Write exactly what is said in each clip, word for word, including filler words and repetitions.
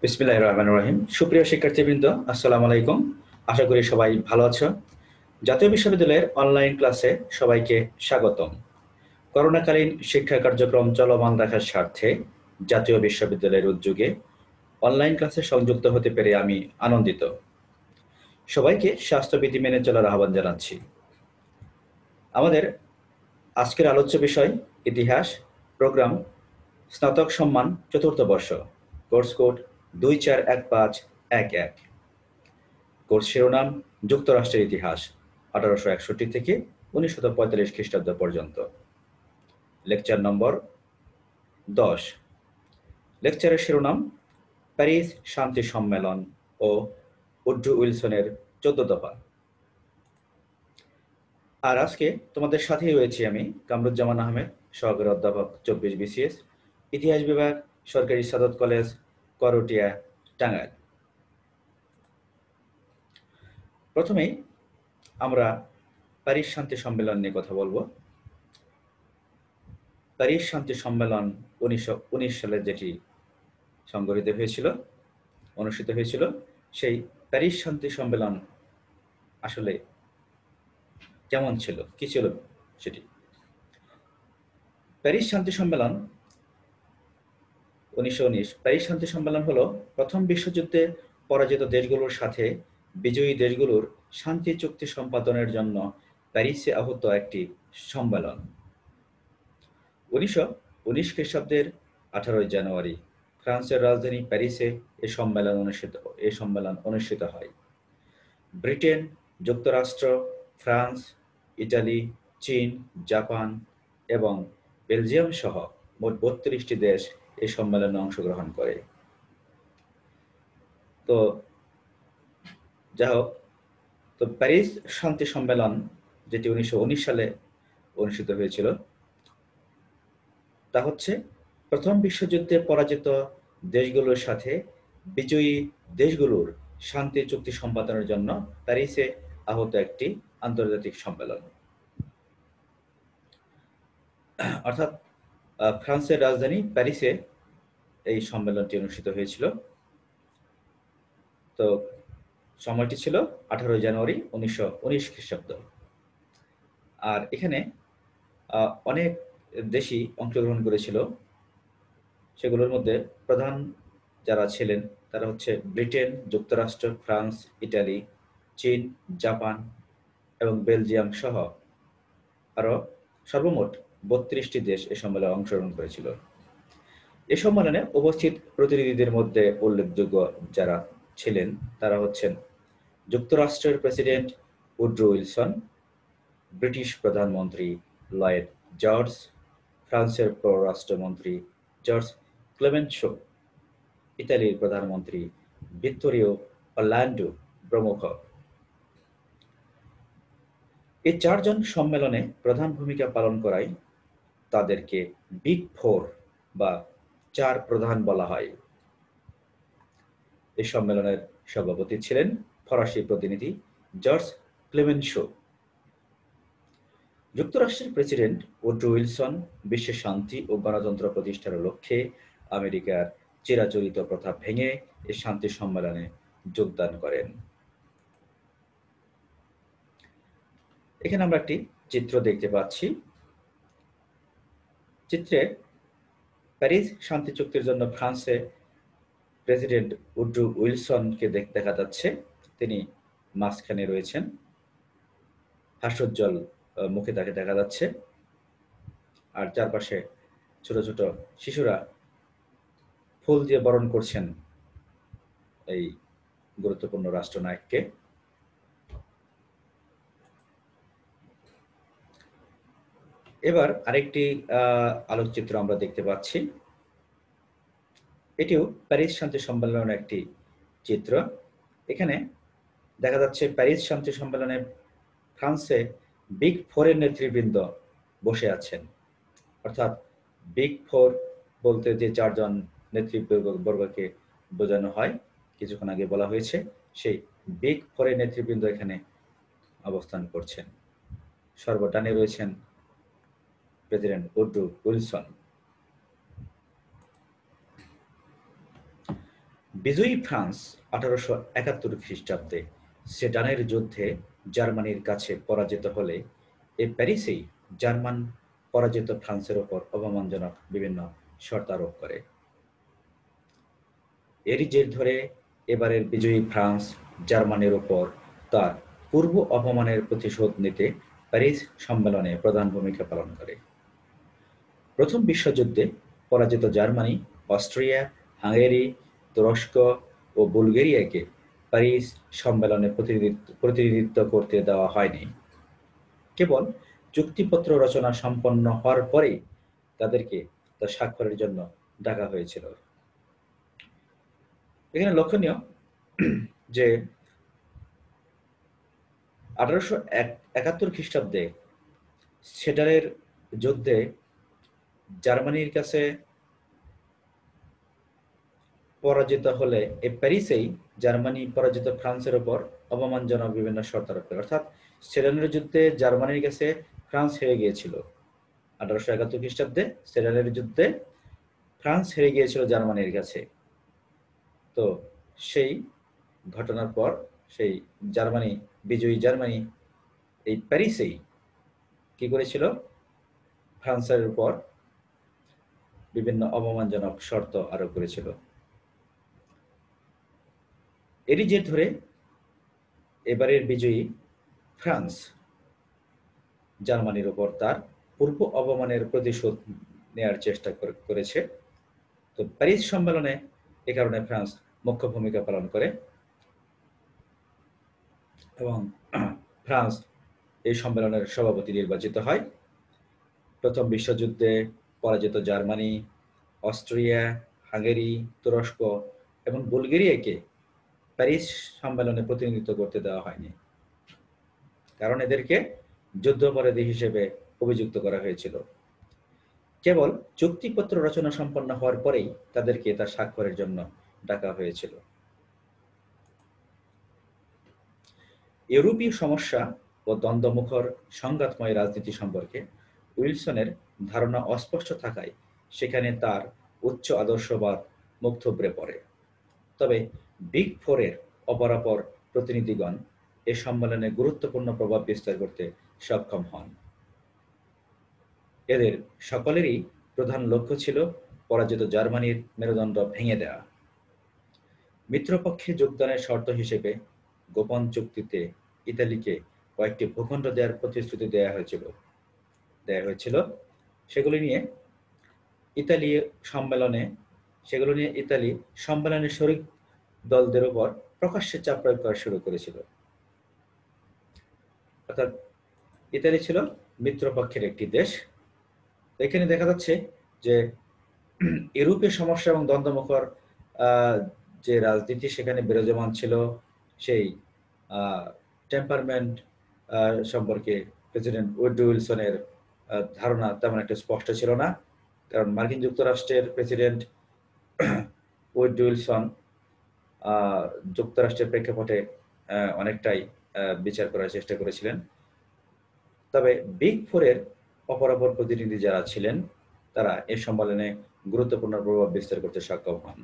বিসমিল্লাহির রহমানির রহিম। সুপ্রিয় শিক্ষার্থীবৃন্দ, আসসালামু আলাইকুম। আশা করি সবাই ভালো আছো। জাতীয় বিশ্ববিদ্যালয়ের অনলাইন ক্লাসে সবাইকে স্বাগতম। করোনাকালীন শিক্ষা কার্যক্রম চলমান রাখার স্বার্থে জাতীয় বিশ্ববিদ্যালয়ের উদ্যোগে অনলাইন ক্লাসে সংযুক্ত হতে পেরে আমি আনন্দিত। সবাইকে স্বাস্থ্যবিধি মেনে চলার আহ্বান জানাচ্ছি। আমাদের আজকের আলোচ্য বিষয় ইতিহাস, প্রোগ্রাম স্নাতক সম্মান চতুর্থ বর্ষ, কোর্স কোড দুই চার এক পাঁচ এক এক। কোর্স শিরোনাম যুক্তরাষ্ট্রের ইতিহাস আঠারোশো একষট্টি থেকে উনিশশো পঁয়তাল্লিশ খ্রিস্টাব্দ পর্যন্ত। লেকচার নম্বর দশ। লেকচারের শিরোনাম প্যারিস শান্তি সম্মেলন ও উড্রু উইলসনের চোদ্দ দফা। আর আজকে তোমাদের সাথেই রয়েছি আমি, কামরুজ্জামান আহমেদ, সহকারী অধ্যাপক চব্বিশ বিসিএস, ইতিহাস বিভাগ, সরকারি সাদত কলেজ, করটিয়া, টাঙ্গাইল। প্রথমেই আমরা প্যারিস শান্তি সম্মেলন নিয়ে কথা বলবো। প্যারিস শান্তি সম্মেলন উনিশশো উনিশ সালে যেটি সংগঠিত হয়েছিল, অনুষ্ঠিত হয়েছিল, সেই প্যারিস শান্তি সম্মেলন আসলে কেমন ছিল, কি ছিল সেটি। প্যারিস শান্তি সম্মেলন উনিশশো উনিশ প্যারিস শান্তি সম্মেলন হলো প্রথম বিশ্বযুদ্ধে পরাজিত দেশগুলোর সাথে বিজয়ী দেশগুলোর শান্তি চুক্তি সম্পাদনের জন্য প্যারিসে আহত একটি সম্মেলন। উনিশশো উনিশ খ্রিস্টাব্দের আঠারোই জানুয়ারি ফ্রান্সের রাজধানী প্যারিসে এ সম্মেলন অনুষ্ঠিত এ সম্মেলন অনুষ্ঠিত হয়। ব্রিটেন, যুক্তরাষ্ট্র, ফ্রান্স, ইটালি, চীন, জাপান এবং বেলজিয়াম সহ মোট বত্রিশটি দেশ এই সম্মেলনে অংশগ্রহণ করে। তো যাই হোক, তো প্যারিস শান্তি সম্মেলন যেটি উনিশশো উনিশ সালে অনুষ্ঠিত হয়েছিল, তা হচ্ছে প্রথম বিশ্বযুদ্ধে পরাজিত দেশগুলোর সাথে বিজয়ী দেশগুলোর শান্তি চুক্তি সম্পাদনের জন্য প্যারিসে আহত একটি আন্তর্জাতিক সম্মেলন। অর্থাৎ ফ্রান্সের রাজধানী প্যারিসে এই সম্মেলনটি অনুষ্ঠিত হয়েছিল। তো সময়টি ছিল আঠারোই জানুয়ারি উনিশশো উনিশ খ্রিস্টাব্দ। আর এখানে অনেক দেশই অংশগ্রহণ করেছিল। সেগুলোর মধ্যে প্রধান যারা ছিলেন তারা হচ্ছে ব্রিটেন, যুক্তরাষ্ট্র, ফ্রান্স, ইটালি, চীন, জাপান এবং বেলজিয়াম সহ আরও সর্বমোট বত্রিশটি দেশ এ সম্মেলনে অংশগ্রহণ করেছিল। এ সম্মেলনে উপস্থিত প্রতিনিধিদের মধ্যে উল্লেখযোগ্য যারা ছিলেন তারা হচ্ছেন যুক্তরাষ্ট্রের প্রেসিডেন্ট উড্রো উইলসন, ব্রিটিশ প্রধানমন্ত্রী লয়েড জর্জ, ফ্রান্সের পররাষ্ট্রমন্ত্রী জর্জ ক্লেমেন্সো, ইতালির প্রধানমন্ত্রী ভিত্তোরিও অরল্যান্ডো প্রমুখ। এই চারজন সম্মেলনে প্রধান ভূমিকা পালন করায় তাদেরকে বিগ ফোর বা চার প্রধান বলা হয়। এই সম্মেলনের সভাপতি ছিলেন ফরাসি প্রতিনিধি জর্জ ক্লেমেন্সো। যুক্তরাষ্ট্রের প্রেসিডেন্ট উড্রো উইলসন বিশ্বে শান্তি ও গণতন্ত্র প্রতিষ্ঠার লক্ষ্যে আমেরিকার চিরাচরিত প্রথা ভেঙে এই শান্তি সম্মেলনে যোগদান করেন। এখানে আমরা একটি চিত্র দেখতে পাচ্ছি। চিত্রে প্যারিস শান্তি চুক্তির জন্য ফ্রান্সে প্রেসিডেন্ট উড্রো উইলসনকে দেখা যাচ্ছে। তিনি মাঝখানে রয়েছেন, হাস্যোজ্জ্বল মুখে তাকে দেখা যাচ্ছে। আর চারপাশে ছোট ছোট শিশুরা ফুল দিয়ে বরণ করছেন এই গুরুত্বপূর্ণ রাষ্ট্রনায়ককে। এবার আরেকটি আলোকচিত্র আমরা দেখতে পাচ্ছি। এটিও প্যারিস শান্তি সম্মেলনের একটি চিত্র। এখানে দেখা যাচ্ছে প্যারিস শান্তি সম্মেলনে ফ্রান্সে বিগ ফোরের নেতৃবৃন্দ বসে আছেন। অর্থাৎ বিগ ফোর বলতে যে চারজন নেতৃবর্গকে বোঝানো হয়, কিছুক্ষণ আগে বলা হয়েছে, সেই বিগ ফোরের নেতৃবৃন্দ এখানে অবস্থান করছেন। সর্বডানে রয়েছেন প্রেসিডেন্ট উড্রো উইলসন। বিজয়ী ফ্রান্স আঠারোশো একাত্তর খ্রিস্টাব্দে সেডানের যুদ্ধে জার্মানির কাছে পরাজিত হলে এই প্যারিসেই জার্মান পরাজিত ফ্রান্সের ওপর অবমানজনক বিভিন্ন শর্ত আরোপ করে। এরই জের ধরে এবারের বিজয়ী ফ্রান্স জার্মানির ওপর তার পূর্ব অপমানের প্রতিশোধ নিতে প্যারিস সম্মেলনে প্রধান ভূমিকা পালন করে। প্রথম বিশ্বযুদ্ধে পরাজিত জার্মানি অস্ট্রিয়া, হাঙ্গেরি, তুরস্ক ও বুলগেরিয়াকে প্যারিস সম্মেলনে প্রতিনিধিত্ব প্রতিনিধিত্ব করতে দেওয়া হয়নি। কেবল চুক্তিপত্র রচনা সম্পন্ন হওয়ার পরেই তাদেরকে তা স্বাক্ষরের জন্য ডাকা হয়েছিল। এখানে লক্ষণীয় যে আঠারোশো একাত্তর খ্রিস্টাব্দে সেডানের যুদ্ধে জার্মানির কাছে পরাজিত হলে এই প্যারিসেই জার্মানি পরাজিত ফ্রান্সের ওপর অবমানজনক বিভিন্ন শর্ত আরোপ করে। অর্থাৎ সেডানের যুদ্ধে জার্মানির কাছে ফ্রান্স হেরে গিয়েছিল। আঠারোশো একাত্তর খ্রিস্টাব্দে সেডানের যুদ্ধে ফ্রান্স হেরে গিয়েছিল জার্মানির কাছে। তো সেই ঘটনার পর সেই জার্মানি বিজয়ী জার্মানি এই প্যারিসেই কি করেছিল, ফ্রান্সের উপর বিভিন্ন অবমানজনক শর্ত আরোপ করেছিল। এরই জের ধরে এবারের বিজয়ী ফ্রান্স জার্মানির উপর তার পূর্ব অবমানের প্রতিশোধ নেয়ার চেষ্টা করেছে। তো প্যারিস সম্মেলনে এ কারণে ফ্রান্স মুখ্য ভূমিকা পালন করে এবং ফ্রান্স এই সম্মেলনের সভাপতি নির্বাচিত হয়। প্রথম বিশ্বযুদ্ধে পরাজিত জার্মানি, অস্ট্রিয়া, হাঙ্গেরি, তুরস্ক এবং বুলগেরিয়াকে প্যারিস সম্মেলনে প্রতিনিধিত্ব করতে দেওয়া হয়নি, কারণ এদেরকে যুদ্ধাপরাধী হিসেবে অভিযুক্ত করা হয়েছিল। কেবল চুক্তিপত্র রচনা সম্পন্ন হওয়ার পরেই তাদেরকে তা স্বাক্ষরের জন্য ডাকা হয়েছিল। ইউরোপীয় সমস্যা ও দ্বন্দ্বমুখর সংঘাতময় রাজনীতি সম্পর্কে উইলসনের ধারণা অস্পষ্ট থাকায় সেখানে তার উচ্চ আদর্শবাদ মুখ থুবড়ে পড়ে। তবে বিগ ফোরের অপরাপর প্রতিনিধিগণ এ সম্মেলনে গুরুত্বপূর্ণ প্রভাব বিস্তার করতে সক্ষম হন। এদের সকলেরই প্রধান লক্ষ্য ছিল পরাজিত জার্মানির মেরুদণ্ড ভেঙে দেওয়া। মিত্রপক্ষে যোগদানের শর্ত হিসেবে গোপন চুক্তিতে ইতালিকে কয়েকটি ভূখণ্ড দেওয়ার প্রতিশ্রুতি দেওয়া হয়েছিল দেওয়া হয়েছিল সেগুলি নিয়ে ইতালি সম্মেলনে সেগুলো নিয়ে ইতালি সম্মেলনের শরিক দলদের উপর প্রকাশ্যে চাপ প্রয়োগ করা শুরু করেছিল। অর্থাৎ ইতালি ছিল মিত্রপক্ষের একটি দেশ। এখানে দেখা যাচ্ছে যে ইউরোপীয় সমস্যা এবং দ্বন্দ্বমুখর যে রাজনীতি সেখানে বিরাজমান ছিল, সেই টেম্পারমেন্ট সম্পর্কে প্রেসিডেন্ট উইড্রো উইলসনের ধারণা তেমন একটা স্পষ্ট ছিল না, কারণ মার্কিন যুক্তরাষ্ট্রের প্রেসিডেন্ট উইড্রো উইলসন যুক্তরাষ্ট্রের প্রেক্ষাপটে অনেকটাই বিচার করার চেষ্টা করেছিলেন। তবে বিগ ফোরের অপরাপর প্রতিনিধি যারা ছিলেন তারা এ সম্মেলনে গুরুত্বপূর্ণ প্রভাব বিস্তার করতে সক্ষম হন।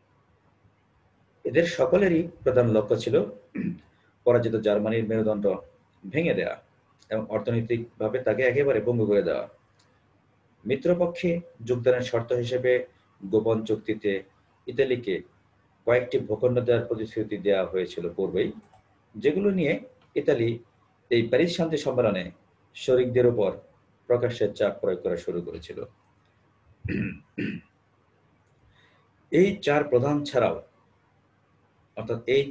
এদের সকলেরই প্রধান লক্ষ্য ছিল পরাজিত জার্মানির মেরুদণ্ড ভেঙে দেওয়া এবং অর্থনৈতিকভাবে তাকে একেবারে পঙ্গু করে দেওয়া। মিত্রপক্ষে যোগদানের শর্ত হিসেবে গোপন চুক্তিতে ইতালিকে কয়েকটি ভূখণ্ড দেওয়ার প্রতিশ্রুতি দেওয়া হয়েছিল পূর্বেই, যেগুলো নিয়ে ইতালি এই প্যারিস শান্তি সম্মেলনে শরিকদের উপর প্রকাশ্যে চাপ প্রয়োগ করা শুরু করেছিল। এই চার প্রধান ছাড়াও অর্থাৎ এই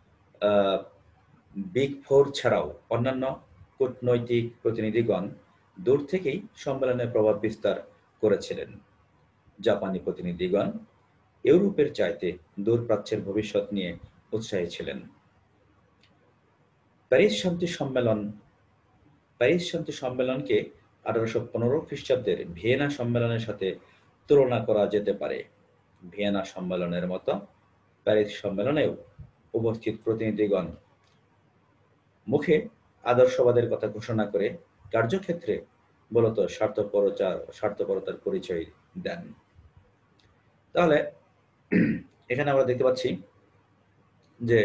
বিগ ফোর ছাড়াও অন্যান্য কূটনৈতিক প্রতিনিধিগণ দূর থেকেই সম্মেলনে প্রভাব বিস্তার করেছিলেন। জাপানি প্রতিনিধিগণ ইউরোপের চাইতে দূরপ্রাচ্যের ভবিষ্যৎ নিয়ে উৎসাহী ছিলেন। প্যারিস শান্তি সম্মেলন প্যারিস শান্তি সম্মেলনকে আঠারোশো পনেরো খ্রিস্টাব্দের ভিয়েনা সম্মেলনের সাথে তুলনা করা যেতে পারে। ভিয়েনা সম্মেলনের মতো প্যারিস সম্মেলনেও উপস্থিত প্রতিনিধিগণ মুখে আদর্শবাদের কথা ঘোষণা করে কার্যক্ষেত্রে মূলত স্বার্থপরতার স্বার্থপরতার পরিচয় দেন। তাহলে এখানে আমরা দেখতে পাচ্ছি যে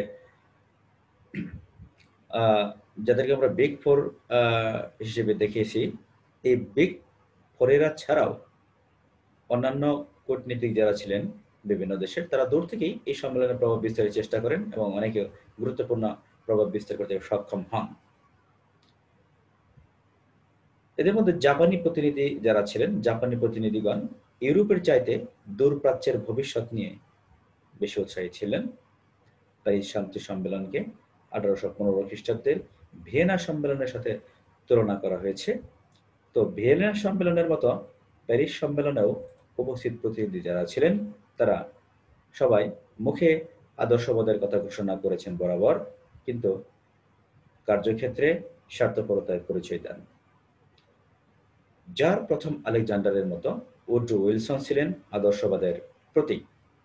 যাদেরকে আমরা বিগ ফোর হিসেবে দেখিয়েছি, এই বিগ ফোরেরা ছাড়াও অন্যান্য কূটনীতিক যারা ছিলেন বিভিন্ন দেশের, তারা দূর থেকেই এই সম্মেলনের প্রভাব বিস্তারের চেষ্টা করেন এবং অনেকে গুরুত্বপূর্ণ প্রভাব বিস্তার করতে সক্ষম হন। এদের মধ্যে জাপানি প্রতিনিধি যারা ছিলেন, জাপানি প্রতিনিধিগণ ইউরোপের চাইতে দূরপ্রাচ্যের ভবিষ্যৎ নিয়ে বেশি উৎসাহী ছিলেন। প্যারিস শান্তি সম্মেলনকে আঠারোশো পনেরো খ্রিস্টাব্দের ভিয়েনা সম্মেলনের সাথে তুলনা করা হয়েছে। তো ভিয়েনা সম্মেলনের মতো প্যারিস সম্মেলনেও উপস্থিত প্রতিনিধি যারা ছিলেন, তারা সবাই মুখে আদর্শবাদের কথা ঘোষণা করেছেন বরাবর, কিন্তু কার্যক্ষেত্রে স্বার্থপরতার পরিচয় দেন। যার প্রথম আলেকজান্ডারের মতো উড্রো উইলসন ছিলেন আদর্শবাদের প্রতীক।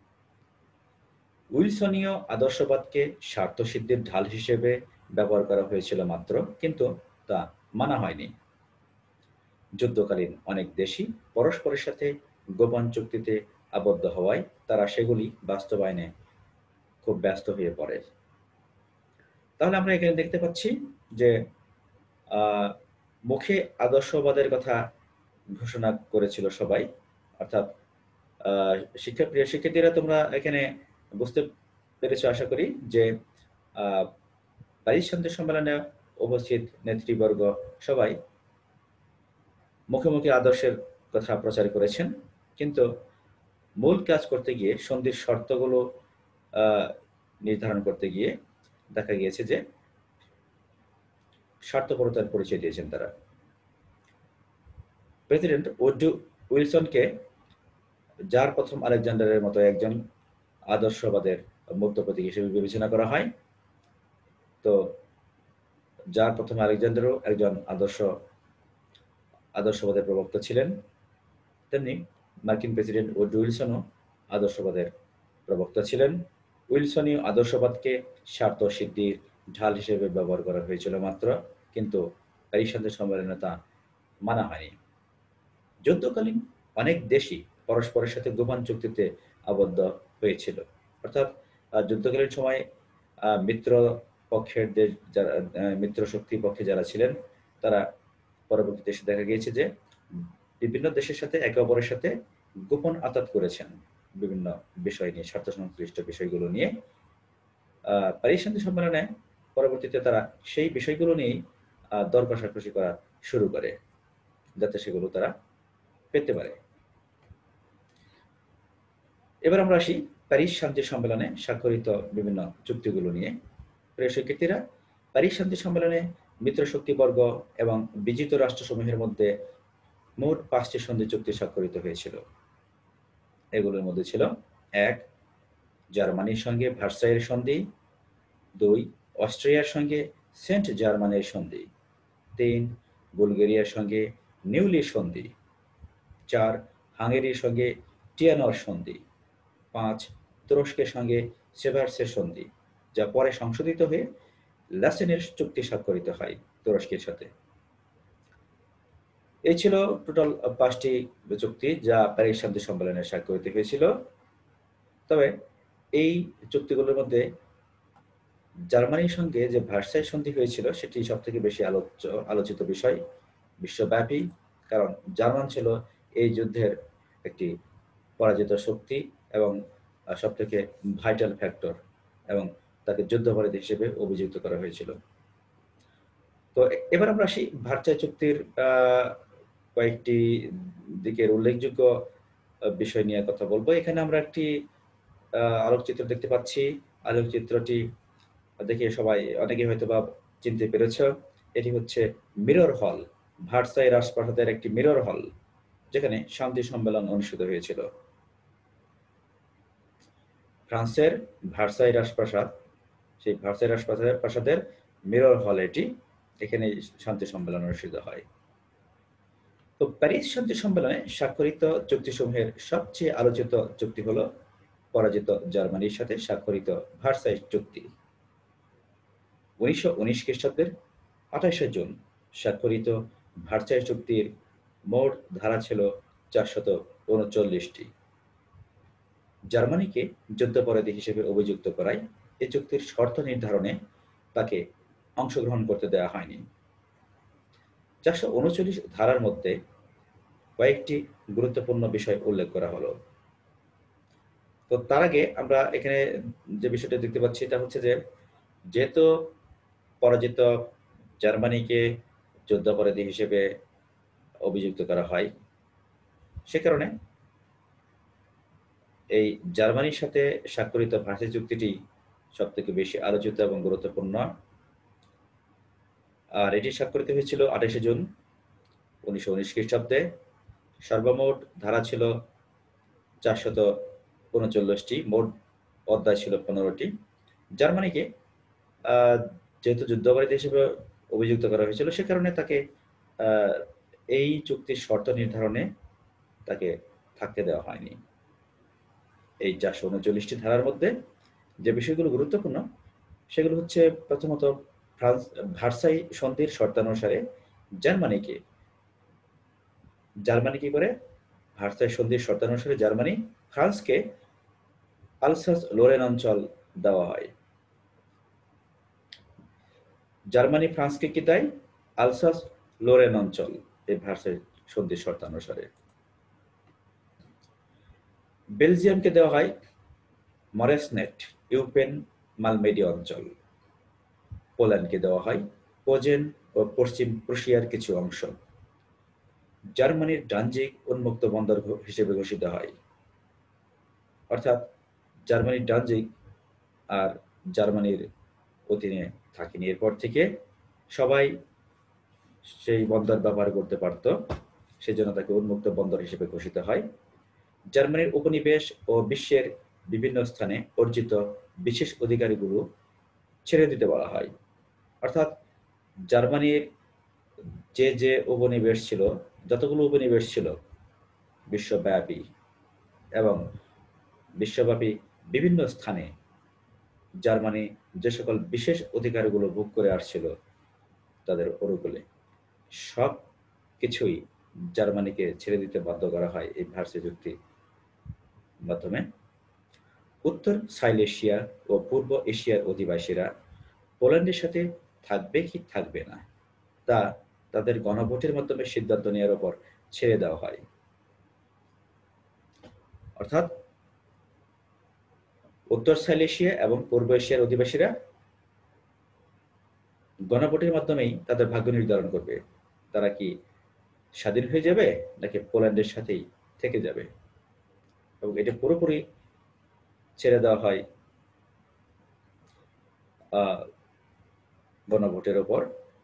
উইলসনীয় আদর্শবাদকে স্বার্থসিদ্ধির ঢাল হিসেবে ব্যবহার করা হয়েছিল মাত্র, কিন্তু তা মানা হয়নি। যুদ্ধকালীন অনেক দেশই পরস্পরের সাথে গোপন চুক্তিতে আবদ্ধ হওয়ায় তারা সেগুলি বাস্তবায়নে খুব ব্যস্ত হয়ে পড়ে। তাহলে আমরা এখানে দেখতে পাচ্ছি যে মুখে আদর্শবাদের কথা ঘোষণা করেছিল সবাই, অর্থাৎ শিক্ষা প্রিয় শিক্ষার্থীরা, তোমরা এখানে বুঝতে পেরেছ আশা করি যে প্যারিস শান্তি সম্মেলনে উপস্থিত নেতৃবর্গ সবাই মুখে মুখে আদর্শের কথা প্রচার করেছেন, কিন্তু মূল কাজ করতে গিয়ে, সন্ধির শর্তগুলো নির্ধারণ করতে গিয়ে দেখা গিয়েছে যে স্বার্থপরতার পরিচয় দিয়েছেন তারা। প্রেসিডেন্ট উড্রো উইলসনকে যার প্রথম আলেকজান্ডারের মতো একজন আদর্শবাদের মুক্ত প্রতীক হিসেবে বিবেচনা করা হয়। তো যার প্রথম আলেকজান্ডারও একজন আদর্শ আদর্শবাদের প্রবক্তা ছিলেন, তেমনি মার্কিন প্রেসিডেন্ট উড্রো উইলসনও আদর্শবাদের প্রবক্তা ছিলেন। উইলসনীয় আদর্শবাদকে স্বার্থ সিদ্ধির ঢাল হিসেবে ব্যবহার করা হয়েছিল মাত্র, কিন্তু প্যারিস শান্তি সম্মেলনে তা মানা হয়নি। যুদ্ধকালীন অনেক দেশই পরস্পরের সাথে গোপন চুক্তিতে আবদ্ধ হয়েছিল, অর্থাৎ যুদ্ধকালীন সময় মিত্র পক্ষের দেশ যারা মিত্র শক্তি পক্ষে যারা ছিলেন, তারা পরবর্তীতে এসে দেখা গিয়েছে যে বিভিন্ন দেশের সাথে একে অপরের সাথে গোপন আতাত করেছেন বিভিন্ন বিষয় নিয়ে, স্বার্থ সংশ্লিষ্ট বিষয়গুলো নিয়ে। প্যারিস শান্তি সম্মেলনে পরবর্তীতে তারা সেই বিষয়গুলো নিয়েই দর কষাকষি করা শুরু করে, যাতে সেগুলো তারা পেতে পারে। এবার আমরা আসি প্যারিস শান্তি সম্মেলনে স্বাক্ষরিত বিভিন্ন চুক্তিগুলো নিয়ে। প্রিয় শিক্ষার্থীরা, প্যারিস শান্তি সম্মেলনে মিত্র শক্তিবর্গ এবং বিজিত রাষ্ট্রসমূহের মধ্যে মোট পাঁচটি সন্ধি চুক্তি স্বাক্ষরিত হয়েছিল। এগুলোর মধ্যে ছিল: এক, জার্মানির সঙ্গে ভার্সাইয়ের সন্ধি; দুই, অস্ট্রিয়ার সঙ্গে সেন্ট জার্মানের সন্ধি; তিন, বুলগেরিয়ার সঙ্গে নিউলি সন্ধি; চার, হাঙ্গেরির সঙ্গে টিয়ানর সন্ধি; পাঁচ, তুরস্কের সঙ্গে সেভার্সের সন্ধি, যা পরে সংশোধিত হয়ে লাসেনের চুক্তি স্বাক্ষরিত হয় তুরস্কের সাথে। এই ছিল টোটাল পাঁচটি চুক্তি যা প্যারিস শান্তি সম্মেলনে স্বাক্ষরিত হয়েছিল। তবে এই চুক্তিগুলোর মধ্যে জার্মানির সঙ্গে যে ভার্সাই সন্ধি হয়েছিল সেটি সব থেকে বেশি আলোচ্য আলোচিত বিষয় বিশ্বব্যাপী, কারণ জার্মান ছিল এই যুদ্ধের একটি পরাজিত শক্তি এবং সব থেকে ভাইটাল ফ্যাক্টর, এবং তাকে যুদ্ধাপরাধী হিসেবে অভিযুক্ত করা হয়েছিল। তো এবার আমরা আসি ভার্সাই চুক্তির কয়েকটি দিকের উল্লেখযোগ্য বিষয় নিয়ে কথা বলবো। এখানে আমরা একটি আলোকচিত্র দেখতে পাচ্ছি। আলোকচিত্রটি দেখে সবাই অনেকে হয়তো বা চিনতে পেরেছ। এটি হচ্ছে মিরর হল, ভার্সাই রাজপ্রাসাদের একটি মিরর হল, যেখানে শান্তি সম্মেলন অনুষ্ঠিত হয়েছিল। ফ্রান্সের ভার্সাই রাজপ্রাসাদ, সেই ভার্সাই রাজপ্রাসাদের প্রাসাদের মিরর হল এটি, এখানে শান্তি সম্মেলন অনুষ্ঠিত হয়। তো প্যারিস শান্তি সম্মেলনে স্বাক্ষরিত চুক্তিসমূহের সবচেয়ে আলোচিত চুক্তি হল পরাজিত জার্মানির সাথে স্বাক্ষরিত ভার্সাই চুক্তি। উনিশশো উনিশ খ্রিস্টাব্দের আঠাশে জুন স্বাক্ষরিত ভার্সাই চুক্তির মোট ধারা ছিল চারশত উনচল্লিশটি। জার্মানিকে যুদ্ধাপরাধী হিসেবে অভিযুক্ত করায় এ চুক্তির শর্ত নির্ধারণে তাকে অংশগ্রহণ করতে দেওয়া হয়নি। চারশো উনচল্লিশ ধারার মধ্যে কয়েকটি গুরুত্বপূর্ণ বিষয় উল্লেখ করা হলো। তো তার আগে আমরা এখানে যে বিষয়টা দেখতে পাচ্ছি তা হচ্ছে যে, যেহেতু পরাজিত জার্মানিকে যুদ্ধাপরাধী হিসেবে অভিযুক্ত করা হয়, সে কারণে এই জার্মানির সাথে স্বাক্ষরিত ভার্সাই চুক্তিটি সবথেকে বেশি আলোচিত এবং গুরুত্বপূর্ণ। আর এটি স্বাক্ষরিত হয়েছিল আঠাশে জুন উনিশশো উনিশ খ্রিস্টাব্দে। সর্বমোট ধারা ছিল চারশত উনচল্লিশটি, মোট অধ্যায় ছিল পনেরোটি। জার্মানিকে আহ, যেহেতু যুদ্ধাপরাধী হিসেবে অভিযুক্ত করা হয়েছিল, সে কারণে তাকে আহ, এই চুক্তির শর্ত নির্ধারণে তাকে থাকতে দেওয়া হয়নি। এই চারশো উনচল্লিশটি ধারার মধ্যে যে বিষয়গুলো গুরুত্বপূর্ণ সেগুলো হচ্ছে, প্রথমত ফ্রান্স ভার্সাই সন্ধির শর্তানুসারে জার্মানিকে জার্মানি কি করে ভার্সাই সন্ধির শর্তানুসারে জার্মানি ফ্রান্সকে আলসাস লোরেন অঞ্চল দেওয়া হয়। জার্মানি ফ্রান্সকে কি দেয়? আলসাস লোরেন অঞ্চল এই ভার্সাই সন্ধির শর্তানুসারে। বেলজিয়ামকে দেওয়া হয় মরেসনেট ইউপেন মালমেডি অঞ্চল। পোল্যান্ডকে দেওয়া হয় পোজেন ও পশ্চিম প্রুশিয়ার কিছু অংশ। জার্মানির ডানজিগ উন্মুক্ত বন্দর হিসেবে ঘোষিত হয়। অর্থাৎ জার্মানির ডানজিগ আর জার্মানির অধীনে থাকেনি। এরপর থেকে সবাই সেই বন্দর ব্যবহার করতে পারত, সেজন্য তাকে উন্মুক্ত বন্দর হিসেবে ঘোষিত হয়। জার্মানির উপনিবেশ ও বিশ্বের বিভিন্ন স্থানে অর্জিত বিশেষ অধিকারগুলো ছেড়ে দিতে বলা হয়। অর্থাৎ জার্মানির যে যে উপনিবেশ ছিল, যতগুলো উপনিবেশ ছিল বিশ্বব্যাপী এবং বিশ্বব্যাপী বিভিন্ন স্থানে জার্মানি যে সকল বিশেষ অধিকারগুলো ভোগ করে আসছিল তাদের অনুকূলে, সব কিছুই জার্মানিকে ছেড়ে দিতে বাধ্য করা হয় এই ভার্সাই চুক্তির মাধ্যমে। উত্তর সাইলেশিয়া ও পূর্ব এশিয়ার অধিবাসীরা পোল্যান্ডের সাথে থাকবে কি থাকবে না তা তাদের গণভোটের মাধ্যমে সিদ্ধান্ত নেওয়ার উপর ছেড়ে দেওয়া হয়। অর্থাৎ উত্তর সাইলেশিয়া এবং পূর্ব এশিয়ার অধিবাসীরা গণভোটের মাধ্যমেই তাদের ভাগ্য নির্ধারণ করবে, তারা কি স্বাধীন হয়ে যাবে নাকি পোল্যান্ডের সাথেই থেকে যাবে। এবং এটা পুরোপুরি ছেড়ে দেওয়া হয় আহ, গণভোটের ওপর।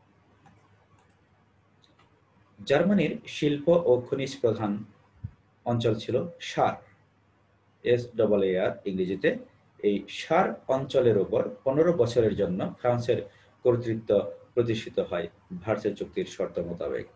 জার্মানির শিল্প ও খনিজ প্রধান অঞ্চল ছিল সার, এস ডবল এ আর ইংরেজিতে। এই সার অঞ্চলের ওপর পনেরো বছরের জন্য ফ্রান্সের কর্তৃত্ব প্রতিষ্ঠিত হয় ভার্সাই চুক্তির শর্ত মোতাবেক।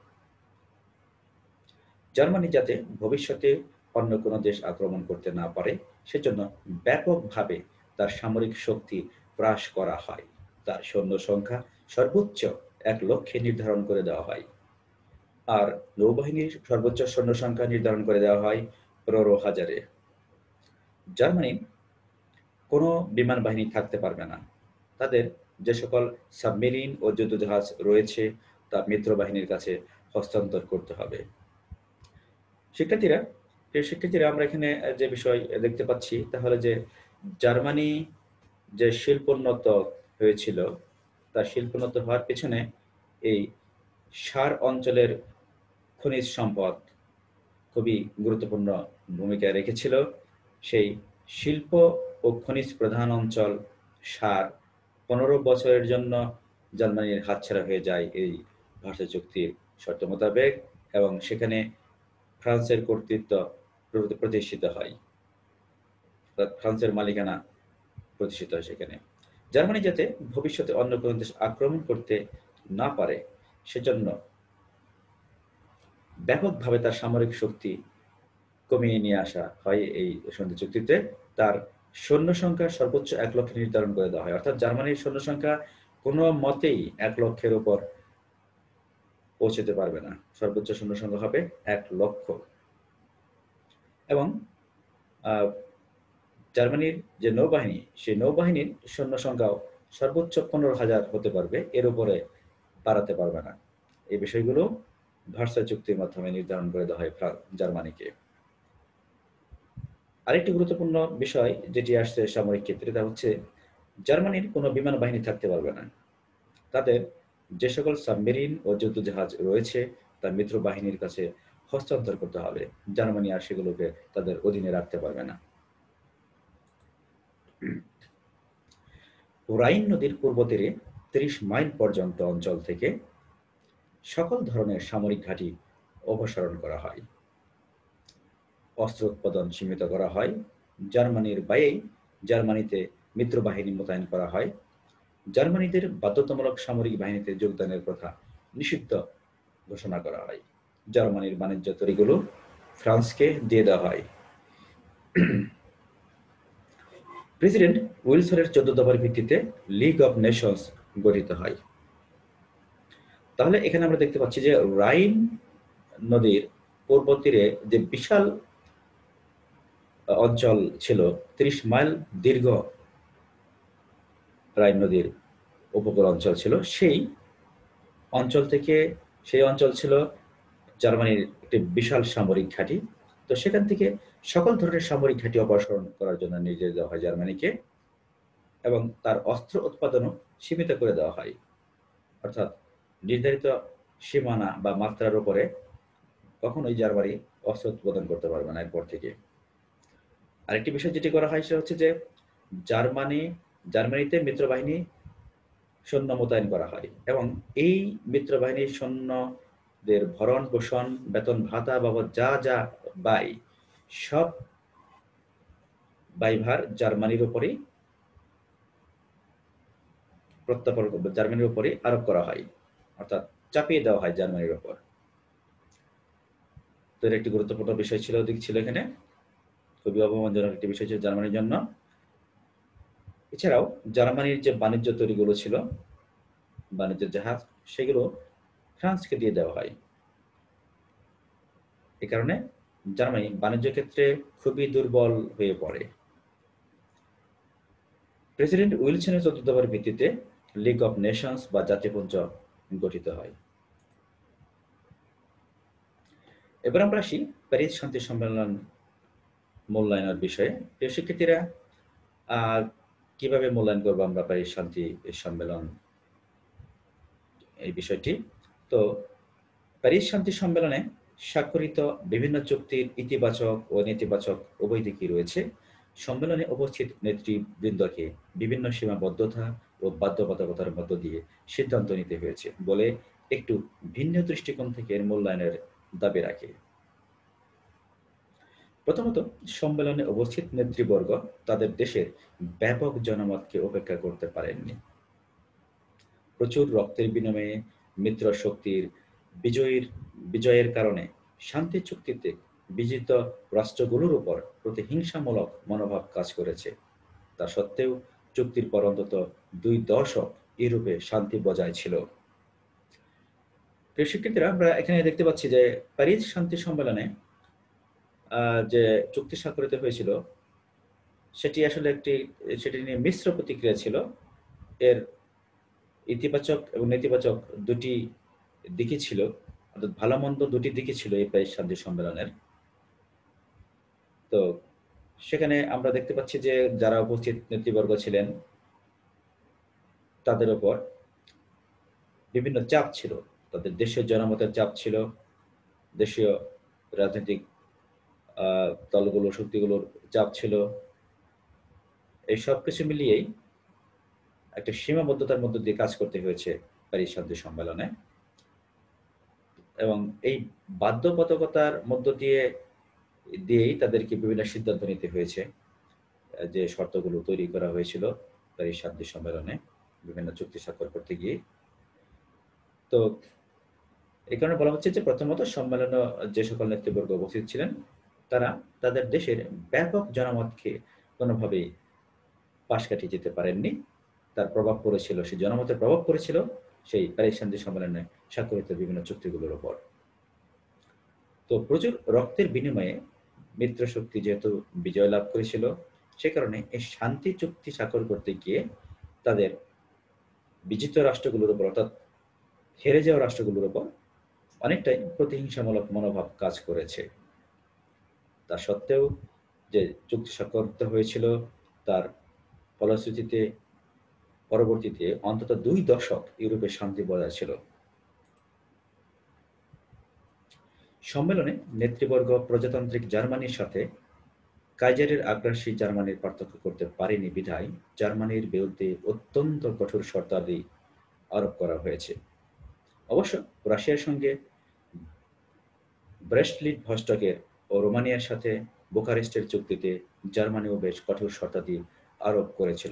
জার্মানি যাতে ভবিষ্যতে অন্য কোনো দেশ আক্রমণ করতে না পারে, সেজন্য ব্যাপকভাবে তার সামরিক শক্তি হ্রাস করা হয়। তার সৈন্য সংখ্যা সর্বোচ্চ এক লক্ষে নির্ধারণ করে দেওয়া হয়। আর নৌবাহিনীর সর্বোচ্চ সৈন্য সংখ্যা নির্ধারণ করে দেওয়া হয় পনেরো হাজারে। জার্মানি কোনো বিমান বাহিনী থাকতে পারবে না। তাদের যে সকল সাবমেরিন ও যুদ্ধজাহাজ রয়েছে তা মিত্র বাহিনীর কাছে হস্তান্তর করতে হবে। শিক্ষার্থীরা প্রিয় শিক্ষার্থীরা আমরা এখানে যে বিষয় দেখতে পাচ্ছি তাহলে যে জার্মানি যে শিল্পোন্নত হয়েছিল, তার শিল্পোন্নত হওয়ার পেছনে এই সার অঞ্চলের খনিজ সম্পদ খুবই গুরুত্বপূর্ণ ভূমিকা রেখেছিল। সেই শিল্প ও খনিজ প্রধান অঞ্চল সার পনেরো বছরের জন্য জার্মানির হাতছাড়া হয়ে যায় এই ভার্সাই চুক্তির শর্ত মোতাবেক, এবং সেখানে ফ্রান্সের কর্তৃত্ব প্রতিষ্ঠিত হয়, অর্থাৎ ফ্রান্সের মালিকানা প্রতিষ্ঠিত হয় সেখানে। জার্মানি যাতে ভবিষ্যতে অন্য কোনো দেশ আক্রমণ করতে না পারে, সেজন্য ব্যাপকভাবে তার সামরিক শক্তি কমিয়ে নিয়ে আসা হয় এই সন্ধি চুক্তিতে। তার সৈন্য সংখ্যা সর্বোচ্চ এক লক্ষে নির্ধারণ করে দেওয়া হয়। অর্থাৎ জার্মানির সৈন্য সংখ্যা কোনো মতেই এক লক্ষের উপর পৌঁছতে পারবে না, সর্বোচ্চ সৈন্য সংখ্যা হবে এক লক্ষ। এবং জার্মানির যে নৌবাহিনী, সেই নৌবাহিনীর সৈন্য সংখ্যাও সর্বোচ্চ পনেরো হাজার হতে পারবে, এর উপরে বাড়াতে পারবে না। এই বিষয়গুলো ভার্সাই চুক্তির মাধ্যমে নির্ধারণ করে দেওয়া হয় জার্মানিকে। আরেকটি গুরুত্বপূর্ণ বিষয় যেটি আসছে সামরিক ক্ষেত্রে, তা হচ্ছে জার্মানির কোনো বিমান বাহিনী থাকতে পারবে না। তাদের যে সকল সাবমেরিন ও যুদ্ধজাহাজ রয়েছে তা মিত্র বাহিনীর কাছে হস্তান্তর করতে হবে। জার্মানি আর সেগুলোকে তাদের অধীনে রাখতে পারবে না। রাইন নদীর পূর্ব তীরে ত্রিশ মাইল পর্যন্ত অঞ্চল থেকে সকল ধরনের সামরিক ঘাঁটি অপসারণ করা হয়, অস্ত্র উৎপাদন সীমিত করা হয়, জার্মানির বাইরেই জার্মানিতে মিত্র বাহিনী মোতায়েন করা হয়, জার্মানিদের বাধ্যতামূলক সামরিক বাহিনীতে যোগদানের কথা নিষিদ্ধ ঘোষণা করা হয়, জার্মানির বাণিজ্য তরীগুলো ফ্রান্সকে দিয়ে দেওয়া হয়। প্রেসিডেন্ট উইলসনের চোদ্দ দফার ভিত্তিতে লিগ অব নেশনস গঠিত হয়। তাহলে এখানে আমরা দেখতে পাচ্ছি যে রাইন নদীর পূর্ব তীরে যে বিশাল অঞ্চল ছিল, ত্রিশ মাইল দীর্ঘ রাইন নদীর উপকূল অঞ্চল ছিল, সেই অঞ্চল থেকে সেই অঞ্চল ছিল জার্মানির একটি বিশাল সামরিক ঘাঁটি। তো সেখান থেকে সকল ধরনের সামরিক ঘাঁটি অপসারণ করার জন্য নির্দেশ দেওয়া হয় জার্মানিকে, এবং তার অস্ত্র উৎপাদনও সীমিত করে দেওয়া হয়। অর্থাৎ নির্ধারিত সীমানা বা মাত্রার উপরে কখনোই জার্মানি অস্ত্র উৎপাদন করতে পারবে না এরপর থেকে। আরেকটি বিষয় যেটি করা হয় সেটা হচ্ছে যে জার্মানি জার্মানিতে মিত্রবাহিনী সৈন্য মোতায়েন করা হয়, এবং এই মিত্রবাহিনীর সৈন্যদের ভরণ পোষণ, বেতন ভাতা বাবদ যা যা ব্যয়, সব ব্যয়ভার জার্মানির উপরেই প্রত্যাপন জার্মানির উপরে আরোপ করা হয়, অর্থাৎ চাপিয়ে দেওয়া হয় জার্মানির উপর। তো এর একটি গুরুত্বপূর্ণ বিষয় ছিল দিক ছিল এখানে, খুবই অপমানজনক একটি বিষয় ছিল জার্মানির জন্য। এছাড়াও জার্মানির যে বাণিজ্য তৈরিগুলো ছিল, বাণিজ্য জাহাজ, সেগুলো ফ্রান্সকে দিয়ে দেওয়া হয়। এ কারণে জার্মানি বাণিজ্য ক্ষেত্রে খুবই দুর্বল হয়ে পড়ে। প্রেসিডেন্ট উইলসনের চতুর্থ দফার ভিত্তিতে লিগ অব নেশনস বা জাতিপুঞ্জ গঠিত হয়। এবার আমরা আসি প্যারিস শান্তি সম্মেলন মূল্যায়নের বিষয়ে। প্রিয় শিক্ষার্থীরা, আহ কিভাবে মূল্যায়ন করবো আমরা প্যারিস শান্তি সম্মেলন এই বিষয়টি? তো প্যারিস শান্তি সম্মেলনে স্বাক্ষরিত বিভিন্ন চুক্তির ইতিবাচক ও নেতিবাচক উভয় দিকই রয়েছে। সম্মেলনে উপস্থিত নেতৃবৃন্দকে বিভিন্ন সীমাবদ্ধতা ও বাধ্যবাধকতার মধ্য দিয়ে সিদ্ধান্ত নিতে হয়েছে বলে একটু ভিন্ন দৃষ্টিকোণ থেকে এর মূল্যায়নের দাবি রাখে। প্রথমত, সম্মেলনে উপস্থিত নেতৃবর্গ তাদের দেশের ব্যাপক জনমতকে উপেক্ষা করতে পারেননি। প্রচুর রক্তের বিনিময়ে মিত্র শক্তির বিজয়ীর বিজয়ের কারণে শান্তি চুক্তিতে বিজিত রাষ্ট্রগুলোর উপর প্রতিহিংসামূলক মনোভাব কাজ করেছে। তা সত্ত্বেও চুক্তির পর অন্তত দুই দশক ইউরোপে শান্তি বজায় ছিল। প্রিয় শিক্ষার্থীরা, আমরা এখানে দেখতে পাচ্ছি যে প্যারিস শান্তি সম্মেলনে যে চুক্তি স্বাক্ষরিত হয়েছিল সেটি আসলে একটি সেটি নিয়ে মিশ্র প্রতিক্রিয়া ছিল। এর ইতিবাচক এবং নেতিবাচক দুটি দিকই ছিল, অর্থাৎ ভালো মন্দ দুটি দিকই ছিল এই প্যারিস শান্তি সম্মেলনের। তো সেখানে আমরা দেখতে পাচ্ছি যে যারা উপস্থিত নেতৃবর্গ ছিলেন তাদের উপর বিভিন্ন চাপ ছিল, তাদের দেশীয় জনমতের চাপ ছিল, দেশীয় রাজনৈতিক দলগুলো শক্তিগুলোর চাপ ছিল। এই সব কিছু মিলিয়েই একটা সীমাবদ্ধতার মধ্য দিয়ে কাজ করতে হয়েছে প্যারিস শান্তি সম্মেলনে, এবং এই বাধ্যবাধকতার মধ্য দিয়ে দিয়েই তাদেরকে বিভিন্ন সিদ্ধান্ত নিতে হয়েছে। যে শর্তগুলো তৈরি করা হয়েছিল প্যারিস শান্তি সম্মেলনে বিভিন্ন চুক্তি স্বাক্ষর করতে গিয়ে। তো এই কারণে বলা হচ্ছে যে প্রথমত সম্মেলনে যে সকল নেতৃবর্গ উপস্থিত ছিলেন তারা তাদের দেশের ব্যাপক জনমতকে কোনোভাবেই পাশ কাটিয়ে যেতে পারেননি। তার প্রভাব পড়েছিল, সেই জনমতের প্রভাব পড়েছিল সেই প্যারিস শান্তি সম্মেলনে স্বাক্ষরিত বিভিন্ন চুক্তিগুলোর উপর। তো প্রচুর রক্তের বিনিময়ে মিত্র শক্তি যেহেতু বিজয় লাভ করেছিল, সে কারণে এই শান্তি চুক্তি স্বাক্ষর করতে গিয়ে তাদের বিজিত রাষ্ট্রগুলোর উপর অর্থাৎ হেরে যাওয়া রাষ্ট্রগুলোর উপর অনেকটাই প্রতিহিংসামূলক মনোভাব কাজ করেছে। তা সত্ত্বেও যে চুক্তি স্বাক্ষর করতে হয়েছিল তার ফলশ্রুতিতে পরবর্তীতে অন্তত দুই দশক ইউরোপে শান্তি বজায় ছিল। সম্মেলনে নেতৃবর্গ প্রজাতান্ত্রিক জার্মানির সাথে কাইজারের আগ্রাসী জার্মানির পার্থক্য করতে পারেনি বিধায় জার্মানির বিরুদ্ধে অত্যন্ত কঠোর শর্তাদি আরোপ করা হয়েছে। অবশ্য রাশিয়ার সঙ্গে ব্রেস্ট-লিট-ভস্টকের ও রোমানিয়ার সাথে বুখারেস্টের চুক্তিতে জার্মানিও বেশ কঠোর শর্তাদি আরোপ করেছিল।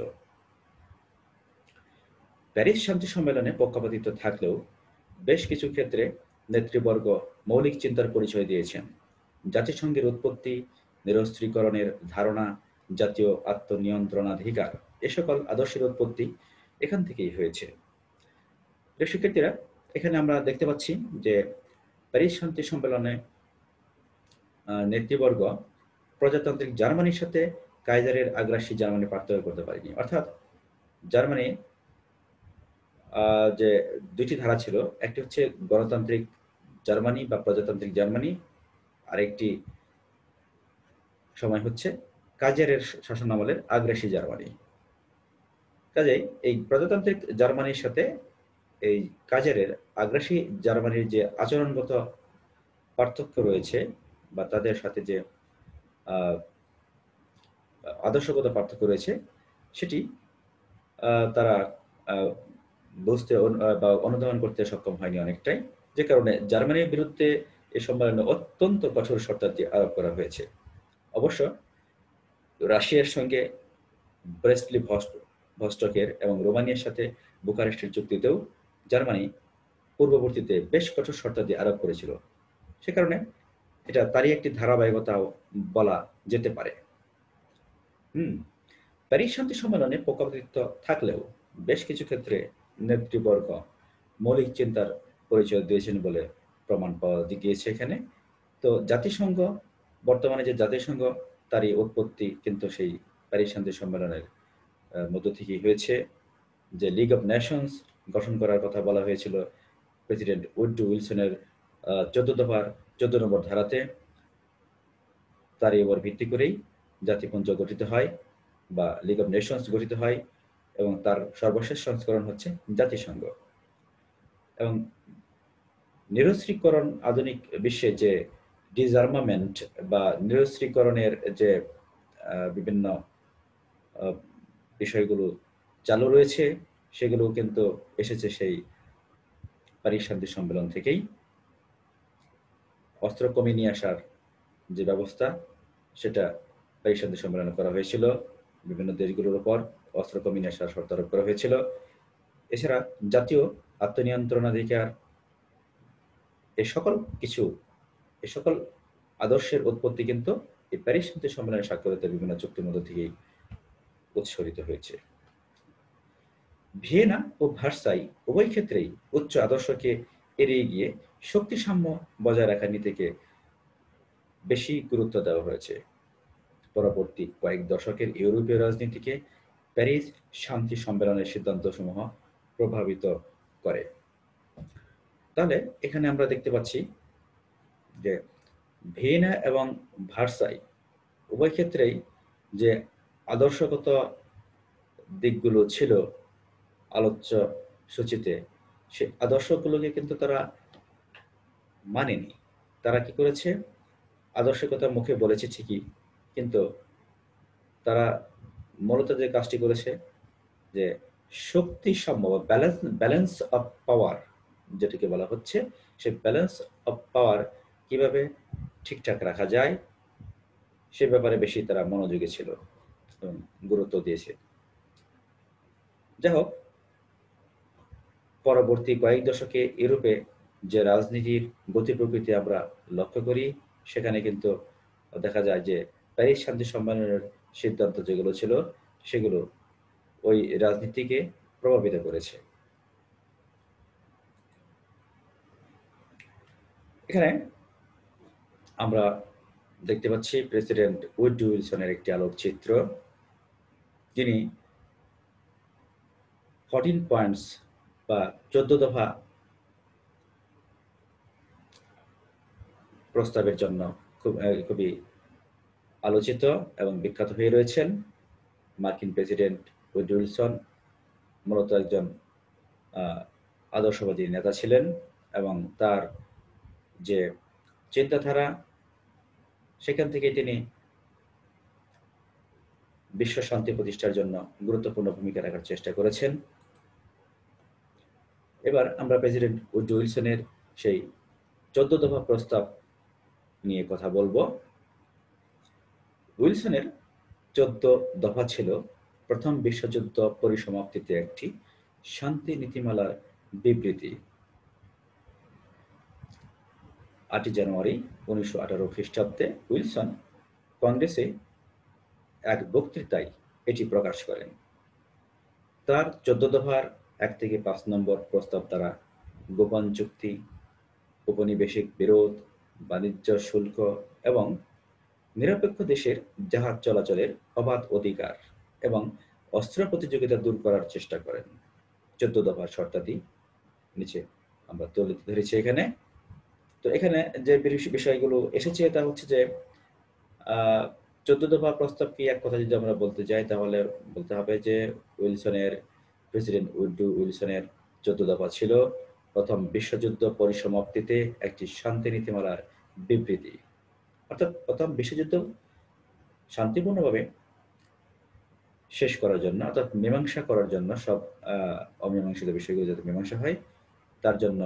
প্যারিস শান্তি সম্মেলনে পক্ষপাতিত্ব থাকলেও বেশ কিছু ক্ষেত্রে নেতৃবর্গ মৌলিক চিন্তার পরিচয় দিয়েছেন। জাতিসংঘের উৎপত্তি, নিরস্ত্রীকরণের ধারণা, জাতীয় আত্মনিয়ন্ত্রণাধিকার এ সকল আদর্শের উৎপত্তি এখান থেকেই হয়েছে। প্রিয় শিক্ষার্থীরা, এখানে আমরা দেখতে পাচ্ছি যে প্যারিস শান্তি সম্মেলনে নেতৃবর্গ প্রজাতান্ত্রিক জার্মানির সাথে কাইজারের আগ্রাসী জার্মানি পার্থক্য করতে পারেনি। অর্থাৎ জার্মানি যে দুইটি ধারা ছিল, একটি হচ্ছে গণতান্ত্রিক জার্মানি বা প্রজাতান্ত্রিক জার্মানি, আরেকটি সময় হচ্ছে কাইজারের শাসনামলের আগ্রাসী জার্মানি। কাজেই এই প্রজাতান্ত্রিক জার্মানির সাথে এই কাইজারের আগ্রাসী জার্মানির যে আচরণগত পার্থক্য রয়েছে বা তাদের সাথে যে আদর্শগত পার্থক্য রয়েছে সেটি তারা বুঝতে বা অনুধাবন করতে সক্ষম হয়নি অনেকটাই, যে কারণে জার্মানির বিরুদ্ধে এ সম্মেলনে অত্যন্ত কঠোর শর্তাদি আরোপ করা হয়েছে। অবশ্য রাশিয়ার সঙ্গে ব্রেস্ট-লিট-ভস্টকের এবং রোমানিয়ার সাথে বুখারেস্টের চুক্তিতেও জার্মানি পূর্ববর্তীতে বেশ কঠোর শর্তাদি আরোপ করেছিল। সে কারণে এটা তারই একটি ধারাবাহিকতাও বলা যেতে পারে। হুম প্যারিস শান্তি সম্মেলনে পক্ষপাতিত্ব থাকলেও বেশ কিছু ক্ষেত্রে নেতৃবর্গ মৌলিক চিন্তার পরিচয় দিয়েছেন বলে প্রমাণ পাওয়া গিয়েছে এখানে। তো জাতিসংঘ, বর্তমানে যে জাতিসংঘ তারই উৎপত্তি কিন্তু সেই প্যারিস শান্তি সম্মেলনের মধ্য থেকেই হয়েছে। যে লিগ অফ নেশনস গঠন করার কথা বলা হয়েছিল প্রেসিডেন্ট উড্রো উইলসনের চোদ্দ দফার চোদ্দ নম্বর ধারাতে, তারই উপর ভিত্তি করেই জাতিপুঞ্জ গঠিত হয় বা লিগ অফ নেশনস গঠিত হয় এবং তার সর্বশেষ সংস্করণ হচ্ছে জাতিসংঘ। এবং নিরস্ত্রীকরণ আধুনিক বিশ্বে যে ডিসআর্মামেন্ট বা নিরস্ত্রীকরণের যে বিভিন্ন বিষয়গুলো চালু রয়েছে সেগুলো কিন্তু এসেছে সেই প্যারিস শান্তি সম্মেলন থেকেই। অস্ত্র কমিয়ে নিয়ে আসার যে ব্যবস্থা সেটা প্যারিস শান্তি সম্মেলনে করা হয়েছিল, বিভিন্ন দেশগুলোর উপর অস্ত্র কমিয়ে নিয়ে আসার শর্ত আরোপ করা হয়েছিল। এছাড়া জাতীয় আত্মনিয়ন্ত্রণাধিকার, এ সকল কিছু এ সকল আদর্শের উৎপত্তি কিন্তু এই প্যারিস শান্তি সম্মেলনে স্বাক্ষরিত বিভিন্ন চুক্তির মধ্য থেকেই উৎসরিত হয়েছে। ভিয়েনা ও ভার্সাই উভয় ক্ষেত্রেই উচ্চ আদর্শকে এড়িয়ে গিয়ে শক্তি সাম্য বজায় রাখার নীতিকে বেশি গুরুত্ব দেওয়া হয়েছে। পরবর্তী কয়েক দশকের ইউরোপীয় রাজনীতিকে প্যারিস শান্তি সম্মেলনের সিদ্ধান্তসমূহ প্রভাবিত করে। তাহলে এখানে আমরা দেখতে পাচ্ছি যে ভিয়েনা এবং ভার্সাই উভয় ক্ষেত্রেই যে আদর্শগত দিকগুলো ছিল আলোচ্য সূচিতে, সে আদর্শগুলোকে কিন্তু তারা মানেনি। তারা কি করেছে, আদর্শের কথা মুখে বলেছে ঠিকই, কিন্তু তারা মূলত যে কাজটি করেছে যে শক্তি সাম্য বা ব্যালেন্স ব্যালেন্স অফ পাওয়ার যেটাকে বলা হচ্ছে, সেই ব্যালেন্স অফ পাওয়ার কিভাবে ঠিকঠাক রাখা যায় সে ব্যাপারে বেশি তারা মনোযোগী ছিল এবং গুরুত্ব দিয়েছে। যাই হোক, পরবর্তী কয়েক দশকে ইউরোপে যে রাজনীতির গতি প্রকৃতি আমরা লক্ষ্য করি সেখানে কিন্তু দেখা যায় যে প্যারিস শান্তি সম্মেলনের সিদ্ধান্ত যেগুলো ছিল সেগুলো ওই রাজনীতিকে প্রভাবিত করেছে। এখানে আমরা দেখতে পাচ্ছি প্রেসিডেন্ট উড্রো উইলসনের একটি আলোকচিত্র। যিনি ফোরটিন পয়েন্টস বা চোদ্দ দফা প্রস্তাবের জন্য খুব খুবই আলোচিত এবং বিখ্যাত হয়ে রয়েছেন। মার্কিন প্রেসিডেন্ট উইড্রো উইলসন মূলত একজন আদর্শবাদী নেতা ছিলেন এবং তার যে চিন্তাধারা, সেখান থেকে তিনি বিশ্ব শান্তি প্রতিষ্ঠার জন্য গুরুত্বপূর্ণ ভূমিকা রাখার চেষ্টা করেছেন। এবার আমরা প্রেসিডেন্ট উইড্রো উইলসনের সেই চোদ্দ দফা প্রস্তাব নিয়ে কথা বলবো। উইলসনের চোদ্দ দফা ছিল প্রথম বিশ্বযুদ্ধ পরিসমাপ্তিতে একটি শান্তি নীতিমালার বিবৃতি। আটই জানুয়ারি উনিশশো আঠারো খ্রিস্টাব্দে উইলসন কংগ্রেসে এক বক্তৃতায় এটি প্রকাশ করেন। তার চোদ্দ দফার এক থেকে পাঁচ নম্বর প্রস্তাব দ্বারা গোপন চুক্তি, উপনিবেশিক বিরোধ, বাণিজ্য শুল্ক এবং নিরপেক্ষ দেশের জাহাজ চলাচলের অবাধ অধিকার এবং অস্ত্র প্রতিযোগিতা দূর করার চেষ্টা করেন। চোদ্দ দফার শর্তাদি নিচে আমরা তুলে ধরেছি এখানে। তো এখানে যে বিষয়গুলো এসেছে তা হচ্ছে যে চোদ্দ দফা প্রস্তাব কি এক কথা যদি আমরা বলতে যাই তাহলে বলতে হবে যে উইলসনের প্রেসিডেন্ট উইড্রো উইলসনের চোদ্দ দফা ছিল প্রথম বিশ্বযুদ্ধ পরিসমাপ্তিতে একটি শান্তি নীতিমালার বিবৃতি। অর্থাৎ প্রথম বিশ্বযুদ্ধ শান্তিপূর্ণভাবে শেষ করার জন্য, অর্থাৎ মীমাংসা করার জন্য, সব অমীমাংসিত বিষয়গুলো যাতে মীমাংসা হয় তার জন্য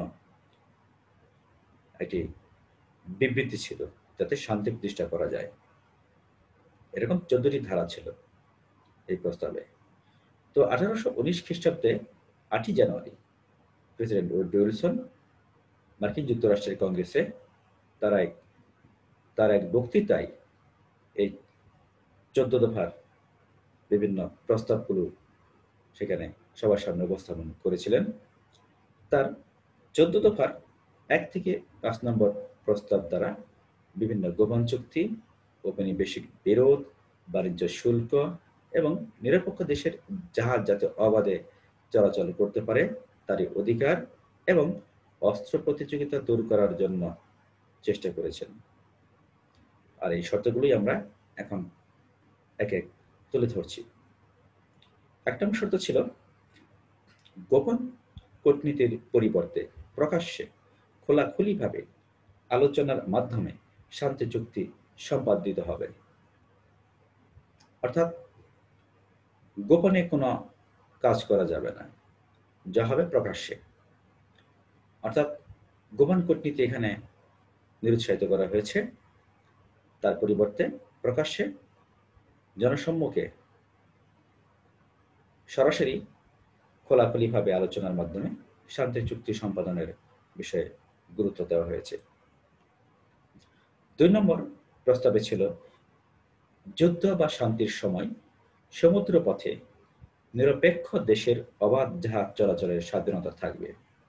একটি বিবৃতি ছিল, যাতে শান্তি প্রতিষ্ঠা করা যায়। এরকম চোদ্দটি ধারা ছিল এই প্রস্তাবে। তো আঠারোশো উনিশ খ্রিস্টাব্দে আটই জানুয়ারি প্রেসিডেন্ট উইড্রো উইলসন মার্কিন যুক্তরাষ্ট্রের কংগ্রেসে তার এক তার এক বক্তৃতায় এই চোদ্দ দফার বিভিন্ন প্রস্তাবগুলো সেখানে সবার সামনে উপস্থাপন করেছিলেন। তার চোদ্দ দফার এক থেকে পাঁচ নম্বর প্রস্তাব দ্বারা বিভিন্ন গোপন চুক্তি, ঔপনিবেশিক বিরোধ, বাণিজ্য শুল্ক এবং নিরপেক্ষ দেশের জাহাজ যাতে অবাধে চলাচল করতে পারে তারই অধিকার এবং অস্ত্র প্রতিযোগিতা দূর করার জন্য চেষ্টা করেছেন। আর এই শর্তগুলোই আমরা এখন এক এক তুলে ধরছি। এক নম্বর শর্ত ছিল গোপন কূটনীতির পরিবর্তে প্রকাশ্যে খোলাখুলিভাবে আলোচনার মাধ্যমে শান্তি চুক্তি সম্পাদিত হবে। অর্থাৎ গোপনে কোনো কাজ করা যাবে না, যা হবে প্রকাশ্যে। অর্থাৎ গোপন কূটনীতি এখানে নিরুৎসাহিত করা হয়েছে, তার পরিবর্তে প্রকাশ্যে জনসম্মুখে সরাসরি খোলাখুলিভাবে আলোচনার মাধ্যমে শান্তি চুক্তি সম্পাদনের বিষয়ে গুরুত্ব দেওয়া হয়েছে। দুই নম্বর প্রস্তাবে ছিল যুদ্ধ বা শান্তির সময় সমুদ্র পথে নিরপেক্ষ দেশের অবাধ জাহাজ চলাচলের স্বাধীনতা থাকবে।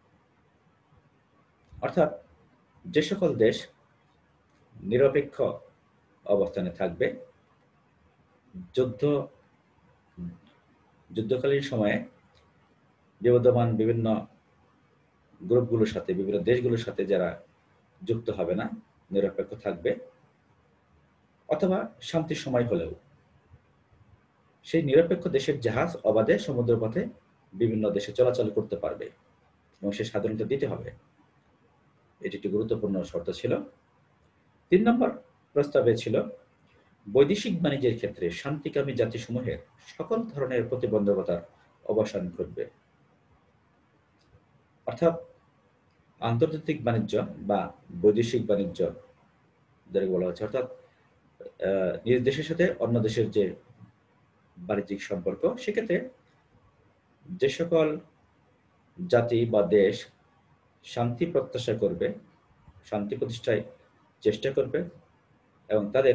অর্থাৎ যে সকল দেশ নিরপেক্ষ অবস্থানে থাকবে, যুদ্ধ যুদ্ধকালীন সময়ে বিবদমান বিভিন্ন গ্রুপগুলোর সাথে, বিভিন্ন দেশগুলোর সাথে যারা যুক্ত হবে না, নিরপেক্ষ থাকবে, অথবা শান্তির সময় হলেও সেই নিরপেক্ষ দেশের জাহাজ অবাধে সমুদ্রপথে বিভিন্ন দেশে চলাচল করতে পারবে এবং সে স্বাধীনতা দিতে হবে। এটি একটি গুরুত্বপূর্ণ শর্ত ছিল। তিন নম্বর প্রস্তাবে ছিল বৈদেশিক বাণিজ্যের ক্ষেত্রে শান্তিকামী জাতিসমূহের সকল ধরনের প্রতিবন্ধকতার অবসান ঘটবে। অর্থাৎ আন্তর্জাতিক বাণিজ্য বা বৈদেশিক বাণিজ্য যাকে বলা হচ্ছে, অর্থাৎ নিজ দেশের সাথে অন্য দেশের যে বাণিজ্যিক সম্পর্ক, সেক্ষেত্রে যে সকল জাতি বা দেশ শান্তি প্রত্যাশা করবে, শান্তি প্রতিষ্ঠায় চেষ্টা করবে এবং তাদের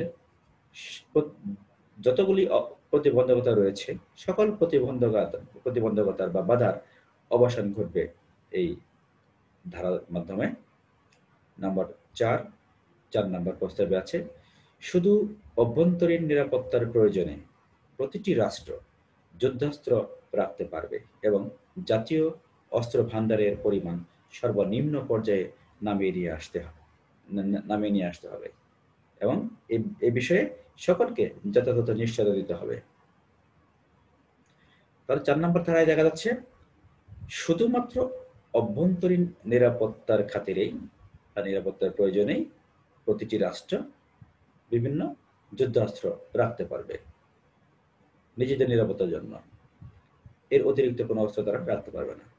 যতগুলি প্রতিবন্ধকতা রয়েছে সকল প্রতিবন্ধকতা প্রতিবন্ধকতার বা বাধার অবসান ঘটবে এই ধারার মাধ্যমে। নম্বর চার চার নম্বর প্রস্তাবে আছে শুধু অভ্যন্তরীণ নিরাপত্তার প্রয়োজনে প্রতিটি রাষ্ট্র যুদ্ধাস্ত্র রাখতে পারবে এবং জাতীয় অস্ত্র ভাণ্ডারের পরিমাণ সর্বনিম্ন পর্যায়ে নামিয়ে নিয়ে আসতে হবে নামিয়ে নিয়ে আসতে হবে এবং এ বিষয়ে সকলকে যথাযথ নিশ্চয়তা দিতে হবে। তাহলে চার নম্বর ধারায় দেখা যাচ্ছে শুধুমাত্র অভ্যন্তরীণ নিরাপত্তার খাতিরেই বা নিরাপত্তার প্রয়োজনেই প্রতিটি রাষ্ট্র বিভিন্ন যুদ্ধাস্ত্র রাখতে পারবে নিজেদের নিরাপত্তার জন্য। এর অতিরিক্ত কোনো অস্ত্র তারা রাখতে পারবে না।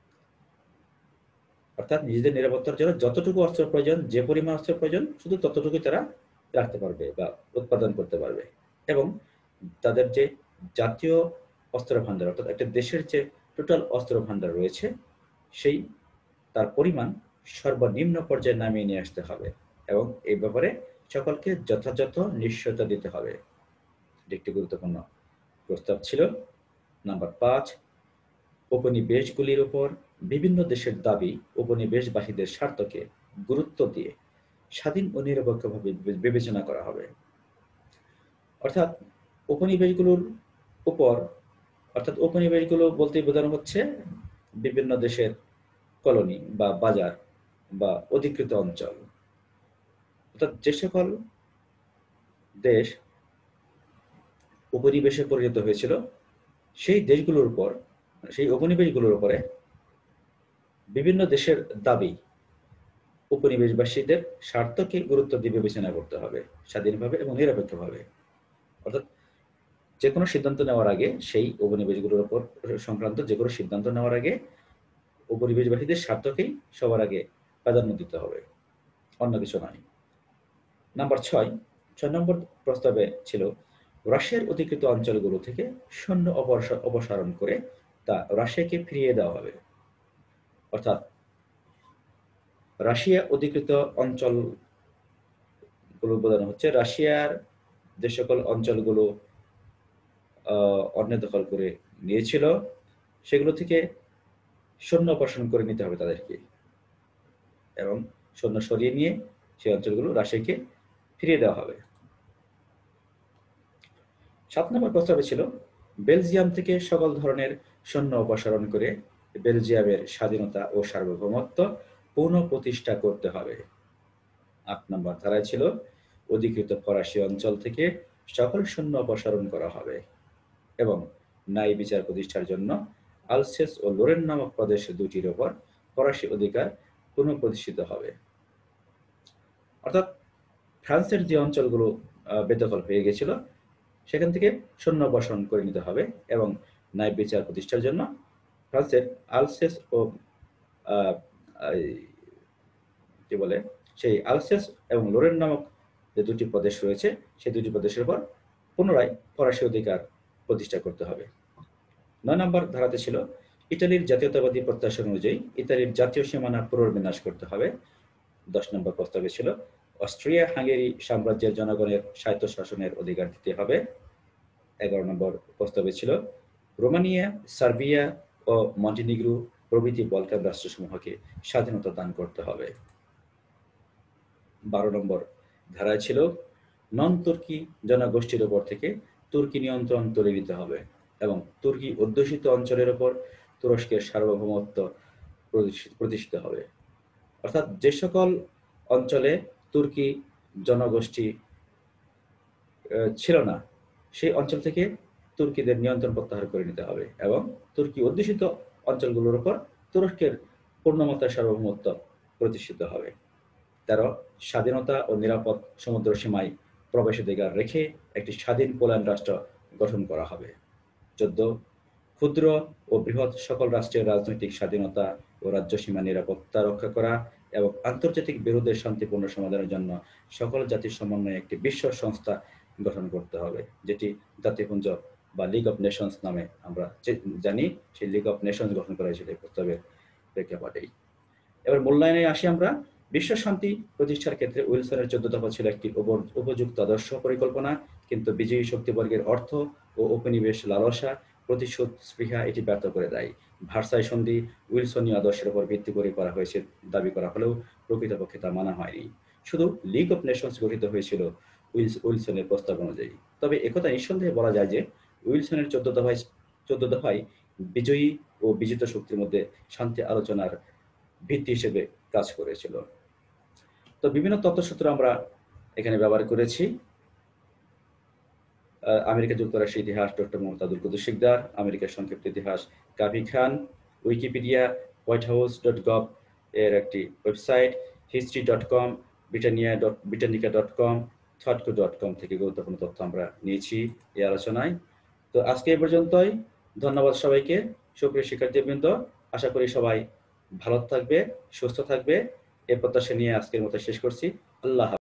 অর্থাৎ নিজেদের নিরাপত্তার জন্য যতটুকু অস্ত্র প্রয়োজন, যে পরিমাণ অস্ত্র প্রয়োজন, শুধু ততটুকুই তারা রাখতে পারবে বা উৎপাদন করতে পারবে। এবং তাদের যে জাতীয় অস্ত্র ভাণ্ডার, অর্থাৎ একটা দেশের যে টোটাল অস্ত্র ভাণ্ডার রয়েছে, সেই তার পরিমাণ সর্বনিম্ন পর্যায়ে নামিয়ে নিয়ে আসতে হবে এবং এই ব্যাপারে সকলকে যথাযথ নিশ্চয়তা দিতে হবে। এটি একটি গুরুত্বপূর্ণ প্রস্তাব ছিল। নাম্বার পাঁচ, উপনিবেশগুলির উপর বিভিন্ন দেশের দাবি উপনিবেশবাসীদের স্বার্থকে গুরুত্ব দিয়ে স্বাধীন ও নিরপেক্ষভাবে বিবেচনা করা হবে। অর্থাৎ উপনিবেশগুলোর উপর, অর্থাৎ উপনিবেশগুলো বলতে বোঝানো হচ্ছে বিভিন্ন দেশের কলোনি বা বাজার বা অধিকৃত অঞ্চল। অর্থাৎ যে সকল দেশ উপনিবেশে পরিণত হয়েছিল সেই দেশগুলোর উপর, সেই উপনিবেশগুলোর উপরে বিভিন্ন দেশের দাবি উপনিবেশবাসীদের স্বার্থকে গুরুত্ব দিয়ে বিবেচনা করতে হবে স্বাধীনভাবে এবং নিরপেক্ষভাবে। অর্থাৎ যে কোনো সিদ্ধান্ত নেওয়ার আগে সেই উপনিবেশগুলোর উপর সংক্রান্ত যে কোনো সিদ্ধান্ত নেওয়ার আগে উপনিবেশবাসীদের স্বার্থকেই সবার আগে প্রাধান্য দিতে হবে, অন্য কিছু নয়। নাম্বার ছয় ছয় নম্বর প্রস্তাবে ছিল রাশিয়ার অধিকৃত অঞ্চলগুলো থেকে সৈন্য অপসারণ করে তা রাশিয়াকে ফিরিয়ে দেওয়া হবে। অর্থাৎ রাশিয়া অধিকৃত অঞ্চলগুলো বোঝানো হচ্ছে রাশিয়ার যে সকল অঞ্চলগুলো অন্য দখল করে নিয়েছিল সেগুলো থেকে সৈন্য অপসারণ করে নিতে হবে তাদেরকে এবং সৈন্য সরিয়ে নিয়ে সেই অঞ্চলগুলো রাশিয়াকে ফিরিয়ে দেওয়া হবে। সাত নম্বর প্রস্তাবে ছিল বেলজিয়াম থেকে সকল ধরনের সৈন্য অপসারণ করে বেলজিয়ামের স্বাধীনতা ও সার্বভৌমত্ব পুনঃপ্রতিষ্ঠা করতে হবে। আট নম্বর ধারায় ছিল অধিকৃত ফরাসি অঞ্চল থেকে সকল সৈন্য অপসারণ করা হবে এবং ন্যায় বিচার প্রতিষ্ঠার জন্য আলসেস ও লোরেন নামক প্রদেশ দুটির ওপর ফরাসি অধিকার পুনঃপ্রতিষ্ঠিত হবে। অর্থাৎ ফ্রান্সের যে অঞ্চলগুলো বেদখল হয়ে গেছিল সেখান থেকে সৈন্য অপসারণ করে নিতে হবে এবং ন্যায় বিচার প্রতিষ্ঠার জন্য ফ্রান্সের আলসেস ও কি বলে সেই আলসেস এবং লোরেন নামক যে দুটি প্রদেশ রয়েছে সেই দুটি প্রদেশের উপর পুনরায় ফরাসি অধিকার প্রতিষ্ঠা করতে হবে। নয় নম্বর ধারাতে ছিল ইতালির জাতীয়তাবাদী প্রত্যাশা অনুযায়ী ইতালির জাতীয় সীমানা পুনর্বিন্যাস করতে হবে। দশ নম্বর প্রস্তাবে ছিল অস্ট্রিয়া হাঙ্গেরি সাম্রাজ্যের জনগণের স্বায়ত্তশাসনের অধিকার দিতে হবে। এগারো নম্বর প্রস্তাবে ছিল রোমানিয়া, সার্বিয়া ও মন্টিনিগ্রো প্রভৃতি বলকান রাষ্ট্রসমূহকে স্বাধীনতা দান করতে হবে। বারো নম্বর ধারায় ছিল নন তুর্কি জনগোষ্ঠীর ওপর থেকে তুর্কি নিয়ন্ত্রণ তুলে নিতে হবে এবং তুর্কি অধ্যুষিত অঞ্চলের ওপর তুরস্কের সার্বভৌমত্ব প্রতিষ্ঠিত হবে। অর্থাৎ যে সকল অঞ্চলে তুর্কি জনগোষ্ঠী ছিল না সেই অঞ্চল থেকে তুর্কিদের নিয়ন্ত্রণ প্রত্যাহার করে নিতে হবে এবং তুর্কি অধ্যুষিত অঞ্চলগুলোর উপর তুরস্কের পূর্ণমাত্রার সার্বভৌমত্ব প্রতিষ্ঠিত হবে। তেরো স্বাধীনতা ও নিরাপদ সমুদ্র সীমায় প্রবেশাধিকার রেখে একটি স্বাধীন পোল্যান্ড রাষ্ট্র গঠন করা হবে। চোদ্দ ক্ষুদ্র ও বৃহৎ সকল রাষ্ট্রের রাজনৈতিক স্বাধীনতা ও রাজ্য সীমা নিরাপত্তা রক্ষা করা এবং আন্তর্জাতিক বিরোধের শান্তিপূর্ণ সমাধানের জন্য সকল জাতির সমন্বয়ে একটি বিশ্ব সংস্থা গঠন করতে হবে, যেটি জাতিপুঞ্জ বা লিগ অফ নেশনস নামে আমরা জানি। সেই লিগ অফ নেশনস গঠন করা হয়েছিল এই প্রস্তাবের প্রেক্ষাপটেই। এবার মূল্যায়নে আসি আমরা। বিশ্ব শান্তি প্রতিষ্ঠার ক্ষেত্রে উইলসনের চোদ্দ দফা ছিল একটি উপযুক্ত আদর্শ পরিকল্পনা, কিন্তু বিজয়ী শক্তিবর্গের অর্থ ও উপনিবেশ লালসা, প্রতিশোধ স্পৃহা এটি ব্যর্থ করে দেয়। ভার্সাই সন্ধি উইলসনীয় আদর্শের উপর ভিত্তি করে করা হয়েছে দাবি করা হলেও প্রকৃতপক্ষে তা মানা হয়নি। শুধু লিগ অফ নেশনস গঠিত হয়েছিল উইলসনের প্রস্তাব অনুযায়ী। তবে একথা নিঃসন্দেহে বলা যায় যে উইলসনের চোদ্দ দফায় চোদ্দ দফায় বিজয়ী ও বিজিত শক্তির মধ্যে শান্তি আলোচনার ভিত্তি হিসেবে কাজ করেছিল। তো বিভিন্ন তথ্যসূত্র আমরা এখানে ব্যবহার করেছি। আমেরিকা যুক্তরাষ্ট্রের ইতিহাস ডক্টর মুহতাদুল কুদ্দুস শিকদার, আমেরিকার সংক্ষিপ্ত ইতিহাস Kavi Khan, Wikipedia, White House dot gov এর একটি website, history dot com, Britannia dot Britannica dot com, ThoughtCo dot com থেকে গুরুত্বপূর্ণ তথ্য আমরা নিয়েছি এই আলোচনায়। তো আজকে এ পর্যন্তই। ধন্যবাদ সবাইকে। সুপ্রিয় শিক্ষার্থীবৃন্দ, আশা করি সবাই ভালো থাকবে, সুস্থ থাকবে, এ প্রত্যাশা নিয়ে আজকের মতো শেষ করছি। আল্লাহ।